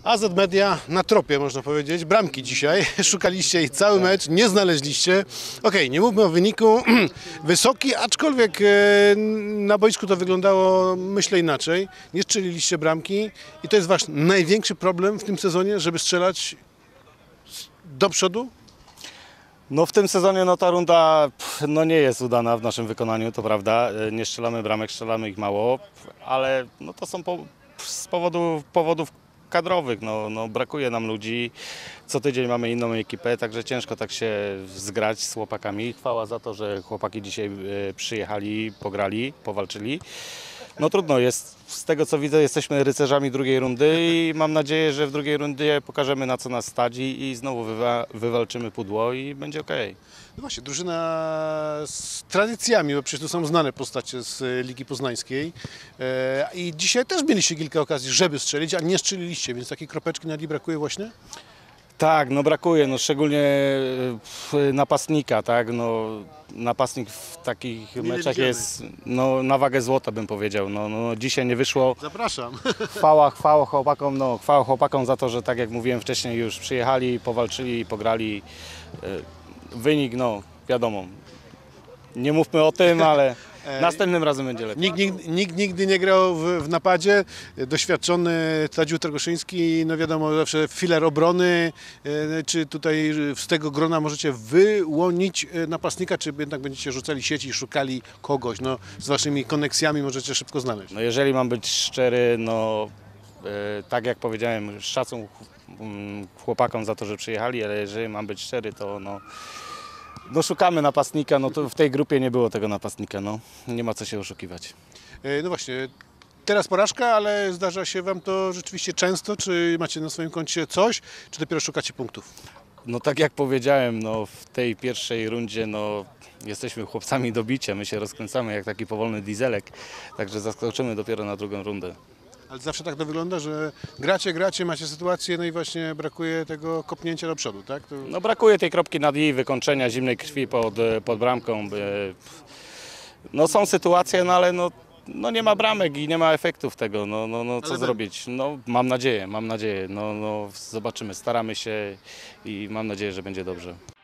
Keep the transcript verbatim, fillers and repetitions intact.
A Z Media na tropie, można powiedzieć, bramki dzisiaj. Szukaliście ich cały mecz, nie znaleźliście. Okej, nie mówmy o wyniku. Wysoki, aczkolwiek e, na boisku to wyglądało, myślę, inaczej. Nie strzeliliście bramki i to jest wasz największy problem w tym sezonie, żeby strzelać do przodu? No w tym sezonie no ta runda pff, no nie jest udana w naszym wykonaniu, to prawda. Nie strzelamy bramek, strzelamy ich mało, ale no to są po, z powodów, powodów kadrowych. No, no brakuje nam ludzi. Co tydzień mamy inną ekipę, także ciężko tak się zgrać z chłopakami. Chwała za to, że chłopaki dzisiaj e, przyjechali, pograli, powalczyli. No trudno jest, z tego co widzę jesteśmy rycerzami drugiej rundy i mam nadzieję, że w drugiej rundzie pokażemy na co nas stać i, i znowu wywa wywalczymy pudło i będzie okej. No właśnie, drużyna z tradycjami, bo przecież to są znane postacie z Ligi Poznańskiej. E, I dzisiaj też mieliście kilka okazji, żeby strzelić, a nie strzeliliście, więc takiej kropeczki na dni brakuje właśnie? Tak, no brakuje, no szczególnie e, napastnika, tak, no napastnik w takich Mile meczach widziany. jest no, na wagę złota, bym powiedział. No, no dzisiaj nie wyszło. Zapraszam. Chwała, chwała chłopakom, no chwała chłopakom za to, że tak jak mówiłem wcześniej już przyjechali, powalczyli, pograli. E, Wynik, no wiadomo, nie mówmy o tym, ale następnym razem będzie lepiej. Nikt, nikt, nikt nigdy nie grał w, w napadzie. Doświadczony Tadziu Tragoszyński, no wiadomo, zawsze filar obrony. E, Czy tutaj z tego grona możecie wyłonić e, napastnika, czy jednak będziecie rzucali sieci i szukali kogoś? No, z waszymi koneksjami możecie szybko znaleźć. No jeżeli mam być szczery, no e, tak jak powiedziałem, szacun ch- mm, chłopakom za to, że przyjechali, ale jeżeli mam być szczery, to no, no szukamy napastnika, no to w tej grupie nie było tego napastnika, no nie ma co się oszukiwać. E, No właśnie, teraz porażka, ale zdarza się wam to rzeczywiście często? Czy macie na swoim koncie coś, czy dopiero szukacie punktów? No tak jak powiedziałem, no w tej pierwszej rundzie no jesteśmy chłopcami do bicia, my się rozkręcamy jak taki powolny dieselek, także zaskoczymy dopiero na drugą rundę. Ale zawsze tak to wygląda, że gracie, gracie, macie sytuację, no i właśnie brakuje tego kopnięcia do przodu, tak? To... No brakuje tej kropki nad i, wykończenia zimnej krwi pod, pod bramką. by- No są sytuacje, no ale no, no nie ma bramek i nie ma efektów tego, no, no, no co Ale zrobić? No mam nadzieję, mam nadzieję, no, no zobaczymy, staramy się i mam nadzieję, że będzie dobrze.